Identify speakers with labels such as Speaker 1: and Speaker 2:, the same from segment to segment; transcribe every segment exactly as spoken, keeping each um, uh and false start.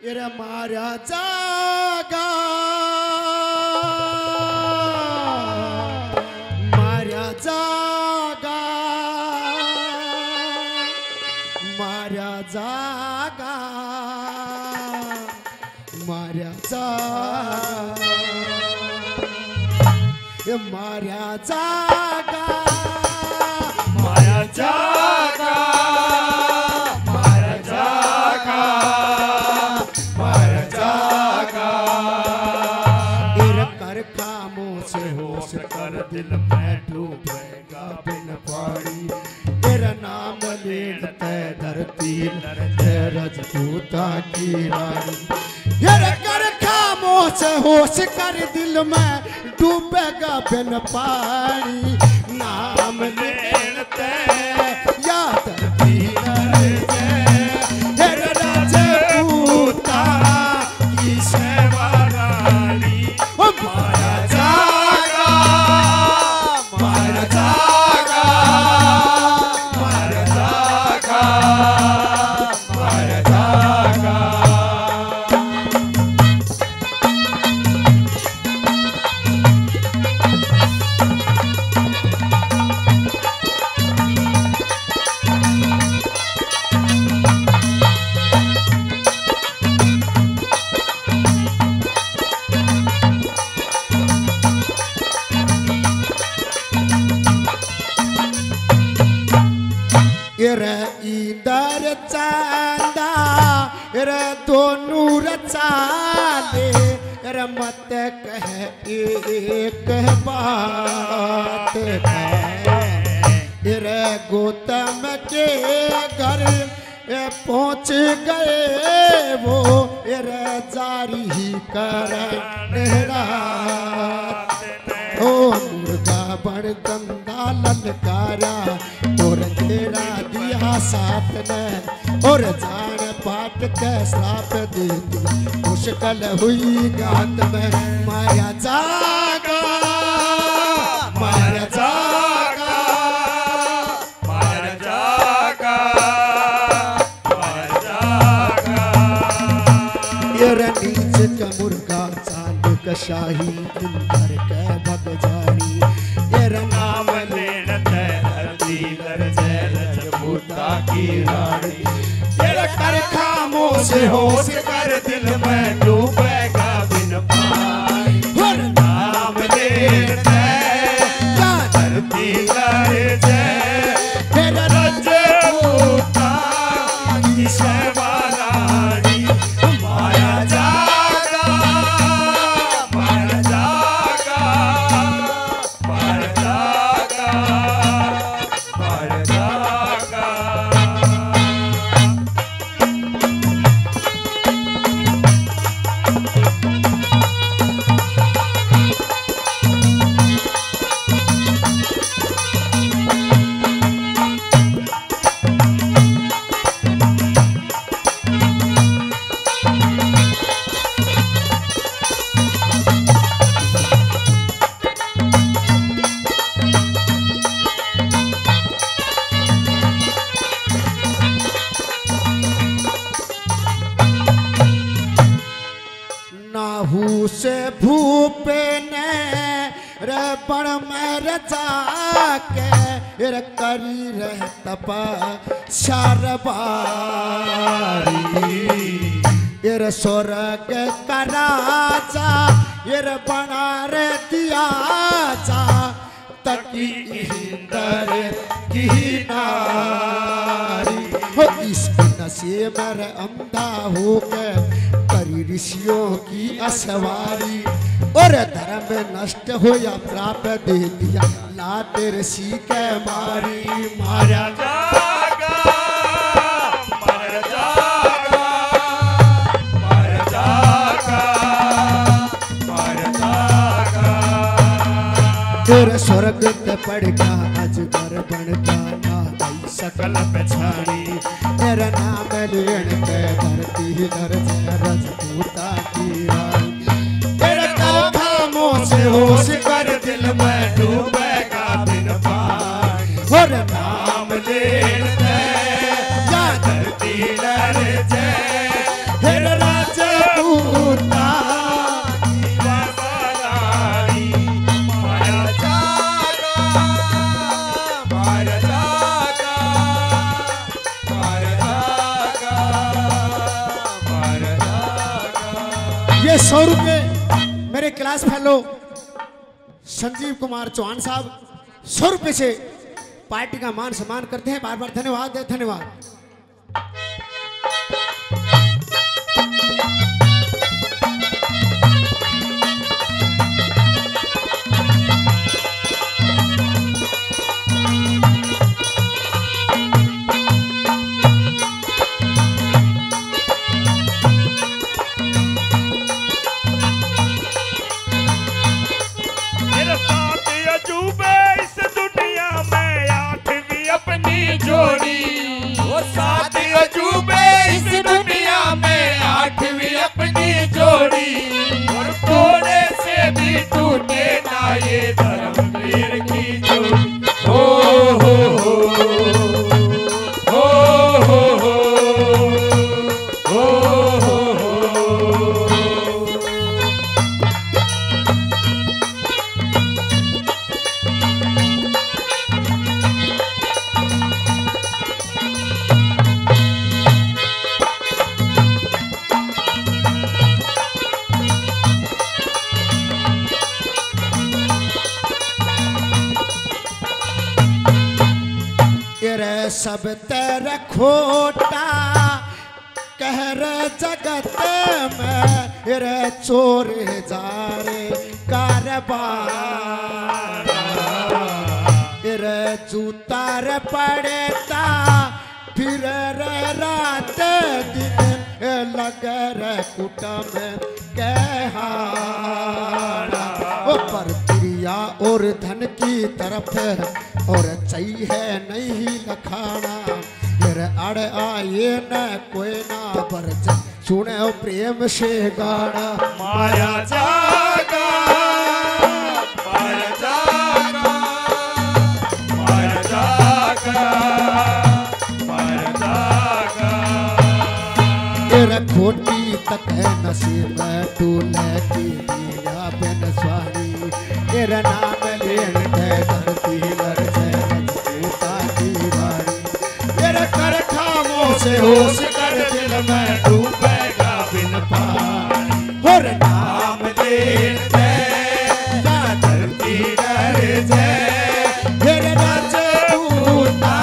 Speaker 1: इरा मारा जागा मारा जागा मारा जागा मारा जागा ये मारा जागा मारा जागा मारा जागा मारा जागा इर कर खामोश होश कर दिल में डूबेगा बिन पानी तेरा नाम लेते धरती रजपूता की रानी इर कर खामोश होश कर दिल में डूबेगा बिन पानी नाम लेते या धरती रजपूता की सेवा रानी मारा जागा मारा जागा मारा जागा मारा जागा इरे इधर चांदा इरे दोनों रचाले इरे मत कह एक बात इरे गौतम के घर पहुंच गए वो इरे जारी ही कर ओ मुर्गा बड़ गंदा ललकारा और तेरा दिया साथ ने और जान पाट के श्राप दे दिया मुश्किल हुई गात में माया जागा माया जागा माया जागा माया जागा ये नीच का मुर्गा चांद का शाही इंदर के भग जानी ये नाम लेते धरती रजपूता की रानी तेरा कर खामोश होश कर दिल में डूबेगा बिन पानी हर नाम लेते या धरती रजे तेरा रजपूता की सेवा रानी माया जागा माया जागा माया जागा माया जागा नाहू से भूपे ने रे बड़ मेर जाके रे करी रह तपा शारबारी ये स्वर्ग का राजा ये बना रे दिया जा तकी इंदर की नारी हो इश्क नशे में अंधा हो के करी ऋषियों की असवारी और धर्म नष्ट हो या प्राप्त दे दिया लाते ऋषि के मारी मारा जागा मारा जागा मारा जागा मारा जागा तेरे स्वर्ग पे पड़का अजगर बनका ना आई सकल पछाड़ी तेरा नाम लेन के धरती दर्ज रजपूता की रानी तेरा कर खामोश होश कर दिल में डूबेगा बिन पानी और नाम लेते या धरती दर्ज तेरा राज ये सौ रुपये मेरे क्लास फेलो संजीव कुमार चौहान साहब सौ रुपये से पार्टी का मान सम्मान करते हैं। बार बार धन्यवाद धन्यवाद। सब तर खोटा कहर जगत में रे चोर जारे कारबार रे जूतार पड़ता फिर रे रात दिन लगर कुटम कहारा पर प्रिया और धन की तरफ और चाहिए नहीं लखाना फिर अड़ आए न कोई ना पर सुने प्रेम से गाना
Speaker 2: माया जागा माया जागा माया जागा माया जागा
Speaker 1: तेरा खोटी तक है नसीब टूले की दिया बिन स्वामी तेरा नाम लेन है धरती लर से होश कर दिल में डूबेगा बिन पार और नाम लेन धरती डर जाए फिर राज पूता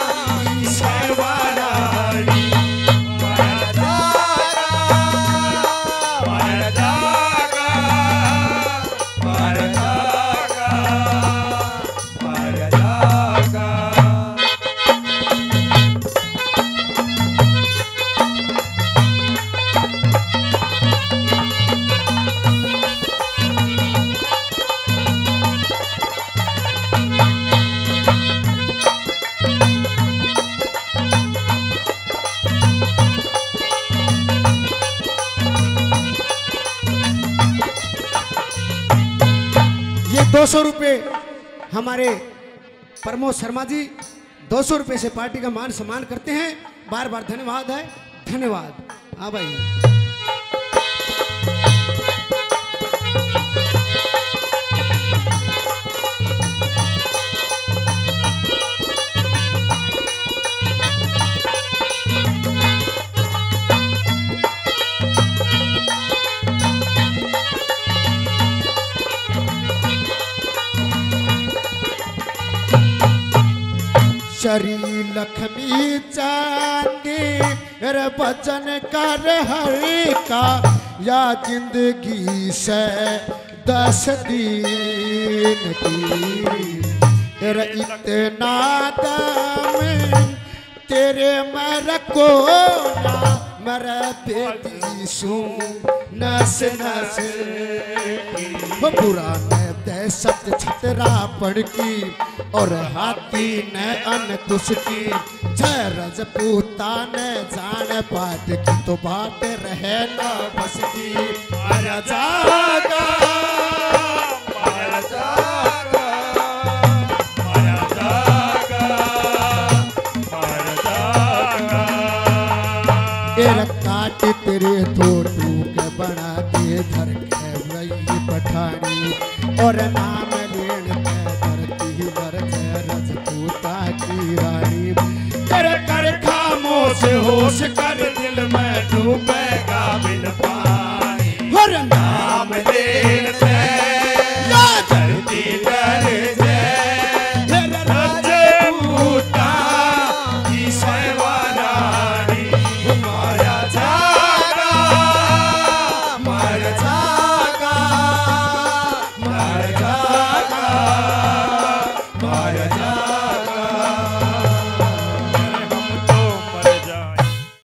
Speaker 1: ईश्वरानी
Speaker 2: माया जागा माया जागा माया जागा माया जागा।
Speaker 1: दो सौ रुपये हमारे प्रमोद शर्मा जी दो सौ रुपये से पार्टी का मान सम्मान करते हैं। बार बार धन्यवाद है धन्यवाद। हाँ भाई शरी लक्ष्मी चांदी रे बचन कर हरि का या जिंदगी से दस दिन की रे इतना दम तेरे मर को ना मर बेटी सू नस नस पुराने दहशत छतरा पड़ की और हाथी ने अनकुश की जय रजपूता ने जान पाट की तो बात रहे ना बस की माया जागा
Speaker 2: माया जागा माया जागा माया जागा।
Speaker 1: तेरा काट तेरे तो टूक बना दे धर के वही पठानी और नाम लेन धरती वर रजपूता की रानी कर कर खामोश होश कर दिल में डूब